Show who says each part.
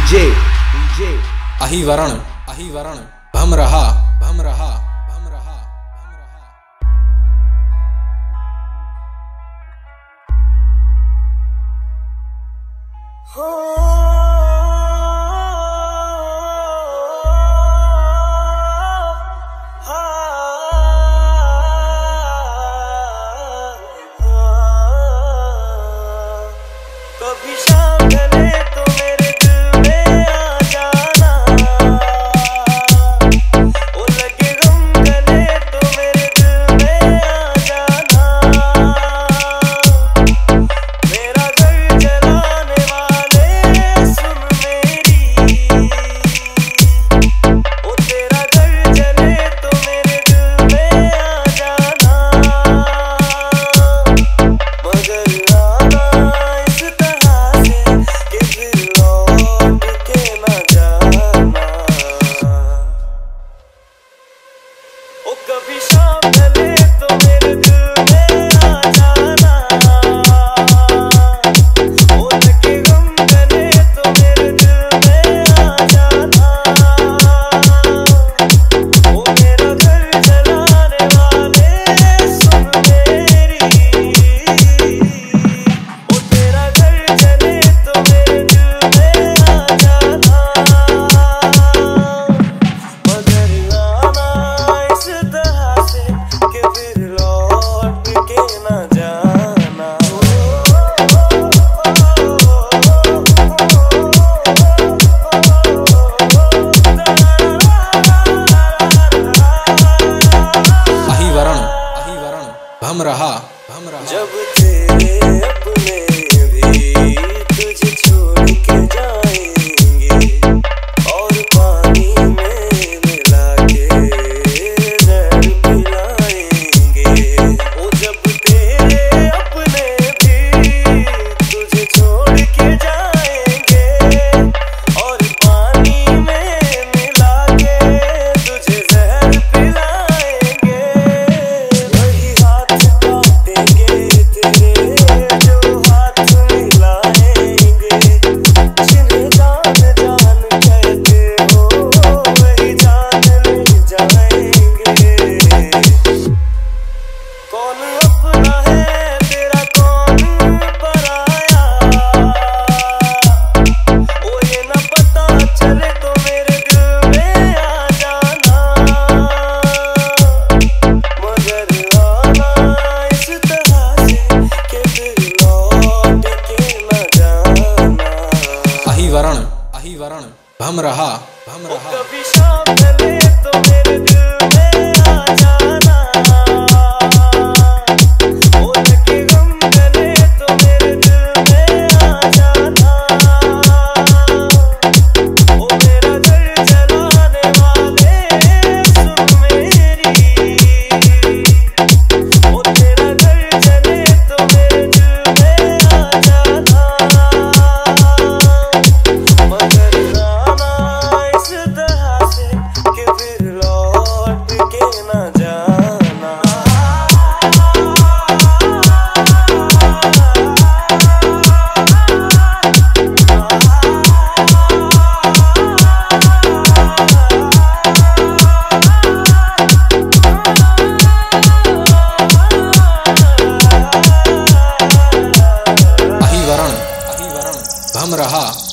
Speaker 1: DJ अहिवरण भम रहा
Speaker 2: कभी शाम ढले तो मेरे दिल में आ जाना, ओ लगे गम गले तो मेरे दिल में आ जाना। मेरा घर जलाने वाले सुन मेरी, ओ तेरा घर जले तो मेरे दिल में आ जाना। मगर कभी शाम ढले तो मेरे दिल में आ जाना, ओ लगे गम गले तो मेरे दिल में आ जाना। ओ मेरा घर जलाने वाले सुन मेरी, ओ तेरा घर जले तो मेरे दिल में आ जाना। मगर आना इस तरह से कि फिर लौट के न जाना।
Speaker 1: अहिवरण भम रहा
Speaker 2: जब तेरे अपने भी तुझे छोड़ के जाएंगे और पानी में मिला के जहर पिलाएंगे। ओ जब तेरे अपने भी तुझे छोड़ के जाएंगे और पानी में मिला के तुझे जहर पिलाएंगे। वही हाथ काटेंगे तेरे जो हाथ मिलाएंगे, जिन्हें जान जान कहते हो वही जान ले जाएंगे। कौन अपना है तेरा कौन पराया, ओ ये न पता चले तो मेरे दिल में आ जाना। मगर आना इस तरह से कि फिर लौट के न जाना।
Speaker 1: अहिवरण भम रहा
Speaker 2: कभी शाम ढले तो मेरे दिल में आ जाना, ओ लगे गम गले तो मेरे दिल में आ जाना। ओ मेरा घर जलाने वाले सुन मेरी, ओ तेरा घर जले तो मेरे दिल में आ जाना। मगर आना इस तरह से कि फिर लौट के न जाना।
Speaker 1: अहिवरण भम रहा